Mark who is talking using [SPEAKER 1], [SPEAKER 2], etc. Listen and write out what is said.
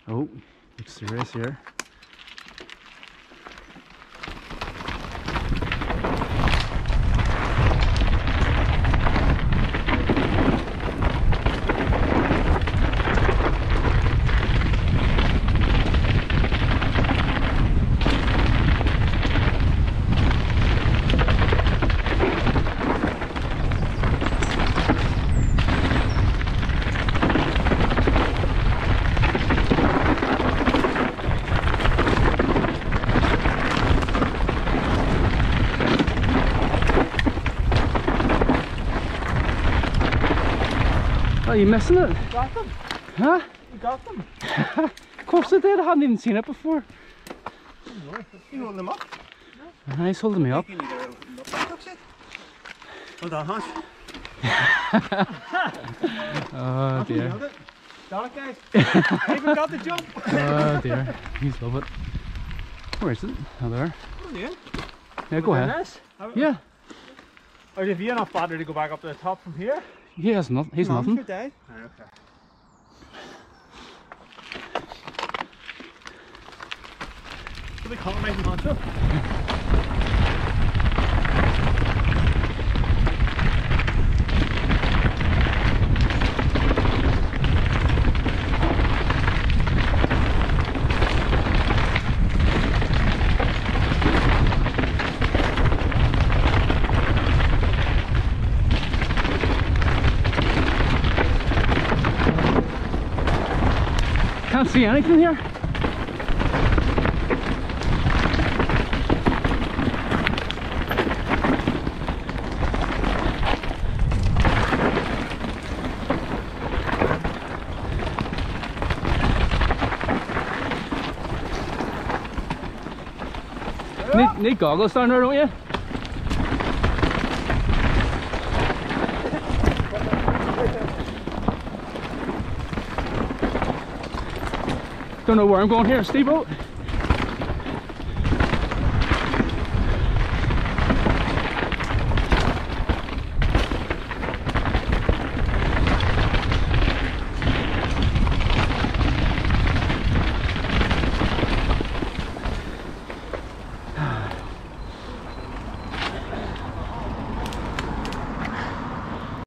[SPEAKER 1] Oh, looks serious here. Are you missing it?
[SPEAKER 2] You got them?
[SPEAKER 1] Huh?
[SPEAKER 2] You got them?
[SPEAKER 1] Of course I did, I hadn't even seen it before.
[SPEAKER 2] You hold them up?
[SPEAKER 1] He's holding me up.
[SPEAKER 2] Hold on, Hans.
[SPEAKER 1] Oh dear.
[SPEAKER 2] Got it, guys. I even got the jump.
[SPEAKER 1] Oh dear. He's love it. Where is it? Oh, there. Yeah, go ahead. Yeah.
[SPEAKER 2] Or if you're not bothered to go back up to the top from here?
[SPEAKER 1] He has nothing. He's nothing.
[SPEAKER 2] Okay. So they can't make him honcho.
[SPEAKER 1] Can't see anything here. Need goggles down there, don't you? Don't know where I'm going here, steamboat.